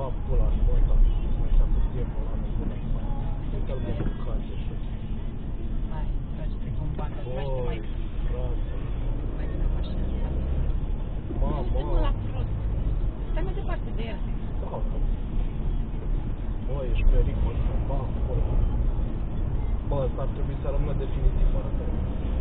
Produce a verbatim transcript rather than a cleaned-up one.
ba pula în ăsta. Mai așa cu timpul ăla nu până acum. Uite-l mă cu carte și... Hai, trage-te cu un bandă, trage-te mai... frate. Mai de la mașină. Mamă. Nu stai mă la prost. Stai mai departe de el. Da, că... Bă, ești pericol să ba pula. Bă, ăsta ar trebui să rămână definitiv fără tău.